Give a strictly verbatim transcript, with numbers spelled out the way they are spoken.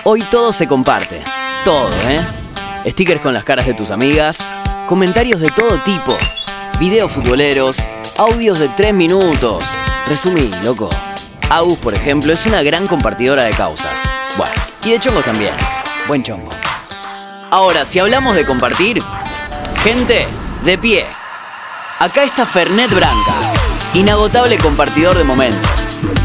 Hoy todo se comparte. Todo, ¿eh? Stickers con las caras de tus amigas, comentarios de todo tipo, videos futboleros, audios de tres minutos. Resumí, loco. Agus, por ejemplo, es una gran compartidora de causas. Bueno, y de chongos también. Buen chongo. Ahora, si hablamos de compartir, gente, de pie. Acá está Fernet Branca, inagotable compartidor de momentos.